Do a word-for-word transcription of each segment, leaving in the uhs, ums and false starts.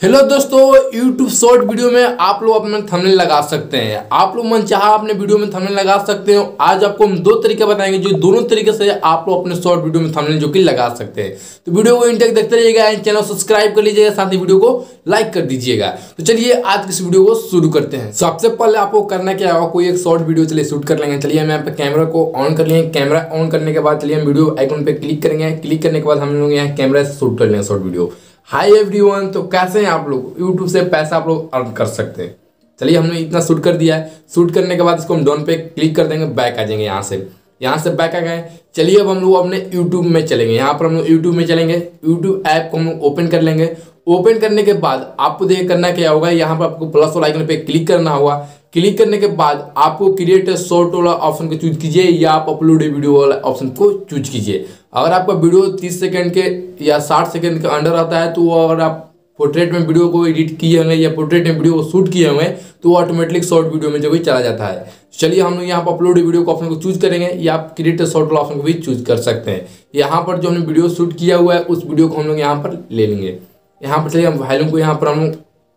Hello दोस्तों, YouTube short video में आप लोग अपना थंबनेल लगा सकते हैं। आप लोग मनचाहा अपने वीडियो में थंबनेल लगा सकते हो। आज आपको हम दो तरीके बताएंगे जो दोनों तरीके से आप लोग अपने शॉर्ट वीडियो में थंबनेल जो कि लगा सकते हैं। तो वीडियो को इंटेक देखते रहिएगा, चैनल सब्सक्राइब कर लीजिएगा, साथ ही वीडियो को लाइक कर दीजिएगा। तो चलिए आज इस वीडियो को शुरू करते हैं। सबसे पहले आपको करना क्या होगा, कोई एक शॉर्ट वीडियो चलिए शूट कर लेंगे। चलिए हम यहाँ पे कैमरा को ऑन कर लेंगे। कैमरा ऑन करने के बाद चलिए हम वीडियो आइकन पे क्लिक करेंगे। क्लिक करने के बाद हम लोग यहाँ कैमरा से शूट कर लेंगे शॉर्ट वीडियो। हाय एवरीवन, तो कैसे हैं आप लोग? यूट्यूब से पैसा आप लोग अर्न कर सकते हैं। चलिए हमने इतना शूट कर दिया है। शूट करने के बाद इसको हम डन पे क्लिक कर देंगे, बैक आ जाएंगे। यहाँ से यहाँ से बैक आ गए। चलिए अब हम लोग अपने यूट्यूब में चलेंगे। यहाँ पर हम लोग यूट्यूब में चलेंगे। यूट्यूब ऐप को हम लोग ओपन कर लेंगे। ओपन करने के बाद आपको देखिए करना क्या होगा, यहाँ पर आपको प्लस वाला आइकन पे क्लिक करना होगा। क्लिक करने के बाद आपको क्रिएट शॉर्ट वाला ऑप्शन को चूज कीजिए या आप अपलोड वीडियो वाला ऑप्शन को चूज कीजिए। अगर आपका वीडियो तीस सेकंड के या साठ सेकंड के अंडर आता है तो अगर आप पोर्ट्रेट में वीडियो को एडिट किए होंगे या पोर्ट्रेट में वीडियो को शूट किए होंगे तो वो ऑटोमेटिक शॉर्ट वीडियो में जो भी चला जाता है। चलिए हम लोग यहाँ पर अपलोड वीडियो को ऑप्शन को चूज करेंगे या आप क्रिएट शॉर्ट वाला ऑप्शन को भी चूज कर सकते हैं। यहाँ पर जो हमने वीडियो शूट किया हुआ है उस वीडियो को हम लोग यहाँ पर ले लेंगे। यहाँ पर चलिए हम वॉल्यूम को यहाँ पर हम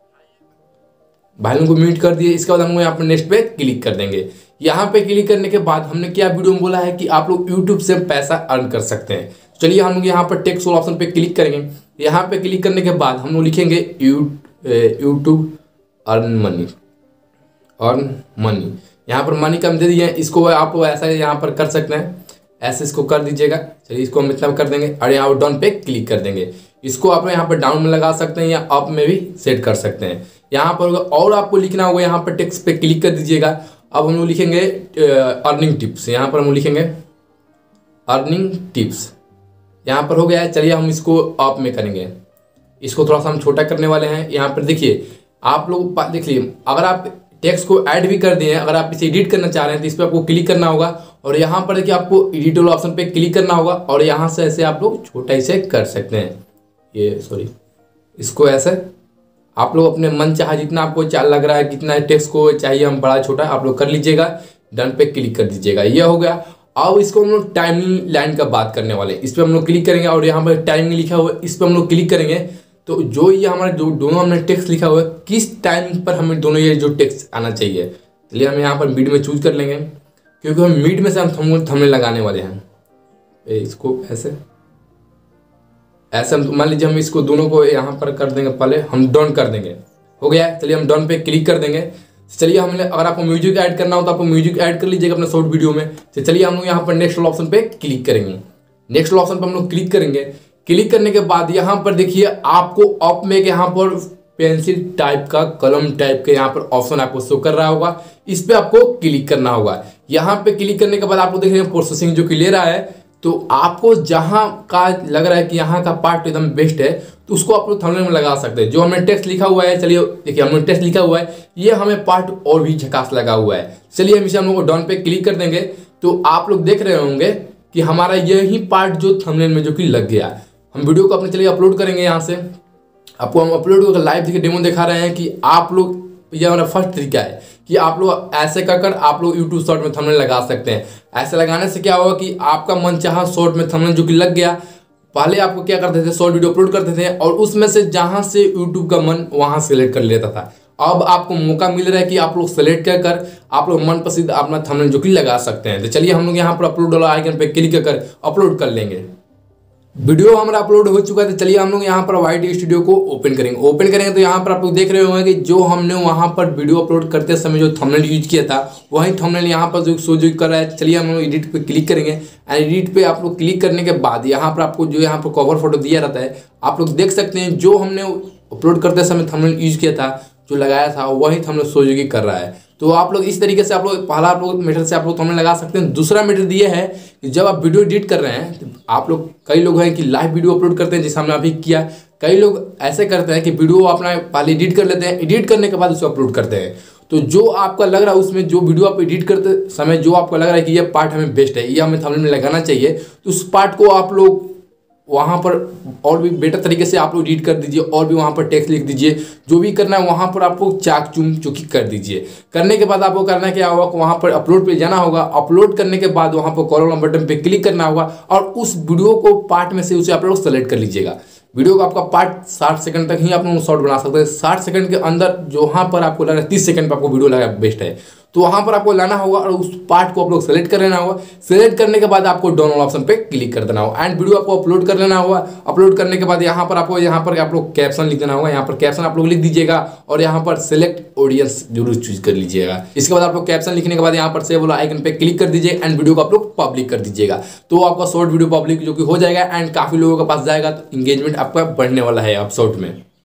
वॉल्यूम को म्यूट कर दिए। इसके बाद हम यहाँ पर नेक्स्ट पे क्लिक कर देंगे। यहाँ पे क्लिक करने के बाद हमने क्या वीडियो में बोला है कि आप लोग यूट्यूब से पैसा अर्न कर सकते हैं। चलिए हम लोग यहाँ पर टेक्स्ट वाला ऑप्शन पे क्लिक करेंगे। यहाँ पे क्लिक करने के बाद हम लोग लिखेंगे YouTube earn money earn money. यहाँ पर मनी का हम दे दिए। इसको आप ऐसा यहाँ पर कर सकते हैं, ऐसे इसको कर दीजिएगा। चलिए इसको हम इतना कर देंगे और यहाँ पर डाउन पे क्लिक कर देंगे। इसको आप यहाँ पर डाउन में लगा सकते हैं या अप में भी सेट कर सकते हैं। यहाँ पर और आपको लिखना होगा, यहाँ पर टेक्स्ट पे क्लिक कर दीजिएगा। अब हम लोग लिखेंगे अर्निंग टिप्स। यहाँ पर हम लिखेंगे अर्निंग टिप्स। यहाँ पर हो गया है। चलिए हम इसको अप में करेंगे। इसको थोड़ा सा हम छोटा करने वाले हैं। यहाँ पर देखिए आप लोग देखिए, अगर आप टेक्स्ट को ऐड भी कर दिए हैं, अगर आप इसे एडिट करना चाह रहे हैं तो इस पर आपको क्लिक करना होगा और यहाँ पर देखिए आपको एडिट वाला ऑप्शन पे क्लिक करना होगा और यहाँ से ऐसे आप लोग छोटा इसे कर सकते हैं। ये सॉरी इसको ऐसे आप लोग अपने मन चाहा जितना आपको चाल लग रहा है, कितना टेक्स्ट को चाहिए हम बड़ा छोटा आप लोग कर लीजिएगा। डन पे क्लिक कर दीजिएगा। ये हो गया। अब इसको हम लोग टाइम लाइन का बात करने वाले हैं। इस पर हम लोग क्लिक करेंगे और यहाँ पर टाइम लिखा हुआ है, इस पर हम लोग क्लिक करेंगे तो जो ये हमारे जो दोनों हमने टेक्स्ट लिखा हुआ है किस टाइम पर हमें दोनों ये जो टेक्स्ट आना चाहिए। चलिए हम यहाँ पर मिड में चूज कर लेंगे क्योंकि हम मिड में से हम थंबनेल लगाने वाले हैं। इसको ऐसे ऐसे हम मान लीजिए हम इसको दोनों को यहाँ पर कर देंगे, पहले हम डन कर देंगे। हो गया। चलिए हम डन पे क्लिक कर देंगे। चलिए हमने अगर आपको म्यूजिक ऐड करना हो तो आपको म्यूजिक ऐड कर लीजिएगा अपने शॉर्ट वीडियो में। तो चलिए हम लोग यहाँ पर नेक्स्ट ऑप्शन पे क्लिक करेंगे। नेक्स्ट ऑप्शन पर हम लोग क्लिक करेंगे। क्लिक करने के बाद यहाँ पर देखिए आपको अप में यहाँ पर पेंसिल टाइप का, कलम टाइप का यहाँ पर ऑप्शन आपको शो कर रहा होगा। इस पर आपको क्लिक करना होगा। यहाँ पे क्लिक करने के बाद आपको देखेंगे प्रोसेसिंग जो कि ले रहा है, तो आपको जहां का लग रहा है कि यहाँ का पार्ट एकदम बेस्ट है तो उसको आप लोग थंबनेल में लगा सकते हैं। जो हमने टेक्स्ट लिखा हुआ है, चलिए देखिए हमने टेक्स्ट लिखा हुआ है, ये हमें पार्ट और भी झकास लगा हुआ है। चलिए हम इसे हम लोग डाउन पे क्लिक कर देंगे तो आप लोग देख रहे होंगे कि हमारा यही पार्ट जो थंबनेल में जो कि लग गया। हम वीडियो को अपने चलिए अपलोड करेंगे। यहाँ से आपको हम अपलोड करके लाइव देखिए डेमो दिखा रहे हैं कि आप लोग, ये हमारा फर्स्ट तरीका है कि आप लोग ऐसे कर कर आप लोग यूट्यूब शॉर्ट में थंबनेल लगा सकते हैं। ऐसे लगाने से क्या होगा कि आपका मन चाहा शॉर्ट में थंबनेल जो कि लग गया। पहले आपको क्या करते थे, शॉर्ट वीडियो अपलोड करते थे और उसमें से जहां से यूट्यूब का मन वहां सेलेक्ट कर लेता था। अब आपको मौका मिल रहा है कि आप लोग सेलेक्ट कर कर आप लोग मनपसंद अपना थंबनेल जो कि लगा सकते हैं। तो चलिए हम लोग यहाँ पर अपलोड वाला आइकन पे क्लिक कर अपलोड कर लेंगे। वीडियो हमारा अपलोड हो चुका है। तो चलिए हम लोग यहाँ पर वाई टी स्टूडियो को ओपन करेंगे। ओपन करेंगे तो यहाँ पर आप लोग देख रहे होंगे कि जो हमने वहाँ पर वीडियो अपलोड करते समय जो थंबनेल यूज किया था वही थंबनेल यहाँ पर जो शो जो कर रहा है। चलिए हम लोग एडिट पे क्लिक करेंगे। एंड एडिट पे आप लोग क्लिक करने के बाद यहाँ पर आपको जो यहाँ पर कवर फोटो दिया रहता है आप लोग देख सकते हैं जो हमने अपलोड करते समय थंबनेल यूज किया था, जो लगाया था वही थंबनेल शो जो कर रहा है। तो आप लोग इस तरीके से आप लोग पहला आप लोग मेथड से आप लोग थंबनेल लगा सकते हैं। दूसरा मेथड ये है कि जब आप वीडियो एडिट कर रहे हैं तो आप लोग, कई लोग हैं कि लाइव वीडियो अपलोड करते हैं जैसे हमने अभी किया। कई लोग ऐसे करते हैं कि वीडियो अपना पहले एडिट कर लेते हैं, एडिट करने के बाद उसे अपलोड करते हैं। तो जो आपका लग रहा है उसमें जो वीडियो आप एडिट करते समय जो आपको लग रहा है कि ये पार्ट हमें बेस्ट है, ये हमें थंबनेल में लगाना चाहिए, तो उस पार्ट को आप लोग वहाँ पर और भी बेटर तरीके से आप लोग एडिट कर दीजिए और भी वहाँ पर टेक्स्ट लिख दीजिए। जो भी करना है वहाँ पर आपको चाक चूम चुकी कर दीजिए। करने के बाद आपको करना क्या होगा, वहाँ पर अपलोड पे जाना होगा। अपलोड करने के बाद वहाँ पर कॉलम बटन पे क्लिक करना होगा और उस वीडियो को पार्ट में से उसे आप लोग सेलेक्ट कर लीजिएगा। वीडियो को आपका पार्ट साठ सेकंड तक ही आप लोग शॉर्ट बना सकते हैं। साठ सेकंड के अंदर जहाँ पर आपको लग रहा है तीस सेकंड पर आपको वीडियो लगा बेस्ट है, तो वहां पर आपको लाना होगा और उस पार्ट को आप लोग सेलेक्ट कर लेना होगा। सेलेक्ट करने के बाद आपको डाउनलोड ऑप्शन पे क्लिक कर देना होगा एंड वीडियो आपको अपलोड कर लेना होगा। अपलोड करने के बाद यहाँ पर आपको यहाँ पर आप लोग कैप्शन लिख देना होगा। यहाँ पर कैप्शन आप लोग लिख दीजिएगा और यहाँ पर सिलेक्ट ऑडियंस जरूर चूज कर लीजिएगा। इसके बाद आप लोग कैप्शन लिखने के बाद यहाँ पर सेव वाला आइकन पे क्लिक कर दीजिए एंड वीडियो को आप लोग पब्लिक कर दीजिएगा। तो आपका शॉर्ट वीडियो पब्लिक जो कि हो जाएगा एंड काफी लोगों के पास जाएगा, तो इंगेजमेंट आपका बढ़ने वाला है आप शॉर्ट में।